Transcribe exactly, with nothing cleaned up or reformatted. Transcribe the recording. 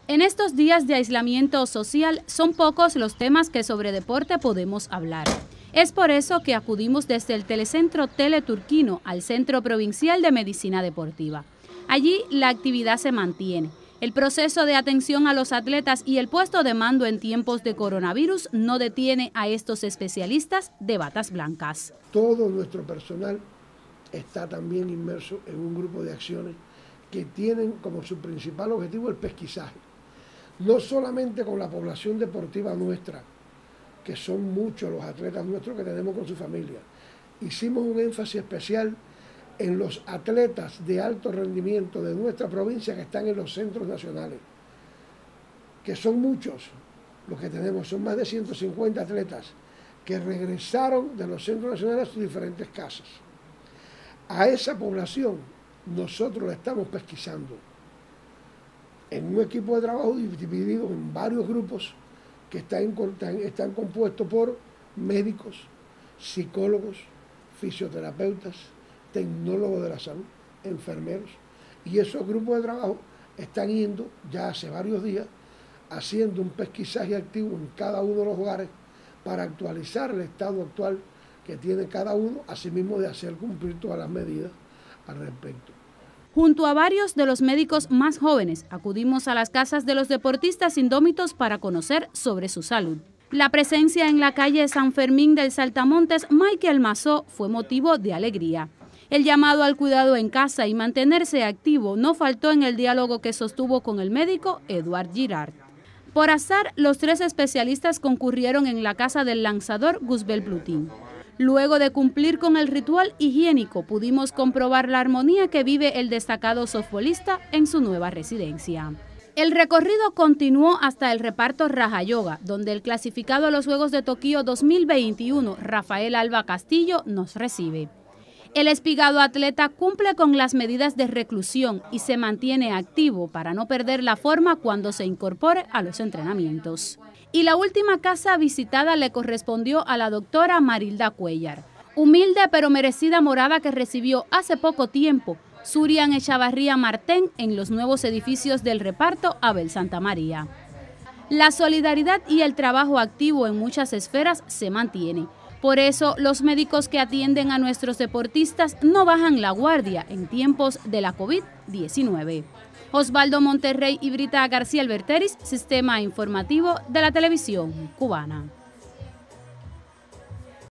En estos días de aislamiento social son pocos los temas que sobre deporte podemos hablar. Es por eso que acudimos desde el Telecentro Teleturquino al Centro Provincial de Medicina Deportiva. Allí la actividad se mantiene. El proceso de atención a los atletas y el puesto de mando en tiempos de coronavirus no detiene a estos especialistas de batas blancas. Todo nuestro personal está también inmerso en un grupo de acciones que tienen como su principal objetivo el pesquisaje. No solamente con la población deportiva nuestra, que son muchos los atletas nuestros que tenemos con su familia. Hicimos un énfasis especial en los atletas de alto rendimiento de nuestra provincia que están en los centros nacionales, que son muchos los que tenemos, son más de ciento cincuenta atletas que regresaron de los centros nacionales a sus diferentes casas. A esa población nosotros la estamos pesquisando en un equipo de trabajo dividido en varios grupos que están, están compuestos por médicos, psicólogos, fisioterapeutas, tecnólogos de la salud, enfermeros, y esos grupos de trabajo están yendo ya hace varios días haciendo un pesquisaje activo en cada uno de los hogares para actualizar el estado actual que tiene cada uno, asimismo de hacer cumplir todas las medidas al respecto. Junto a varios de los médicos más jóvenes, acudimos a las casas de los deportistas indómitos para conocer sobre su salud. La presencia en la calle San Fermín del Saltamontes, Michael Mazó, fue motivo de alegría. El llamado al cuidado en casa y mantenerse activo no faltó en el diálogo que sostuvo con el médico Eduard Girard. Por azar, los tres especialistas concurrieron en la casa del lanzador Guzbel Plutín. Luego de cumplir con el ritual higiénico, pudimos comprobar la armonía que vive el destacado softbolista en su nueva residencia. El recorrido continuó hasta el reparto Raja Yoga, donde el clasificado a los Juegos de Tokio dos mil veintiuno, Rafael Alba Castillo, nos recibe. El espigado atleta cumple con las medidas de reclusión y se mantiene activo para no perder la forma cuando se incorpore a los entrenamientos. Y la última casa visitada le correspondió a la doctora Marilda Cuellar, humilde pero merecida morada que recibió hace poco tiempo Surian Echavarría Martén en los nuevos edificios del reparto Abel Santa María. La solidaridad y el trabajo activo en muchas esferas se mantiene. Por eso, los médicos que atienden a nuestros deportistas no bajan la guardia en tiempos de la COVID diecinueve. Osvaldo Monterrey y Brita García Alberteris, Sistema Informativo de la Televisión Cubana.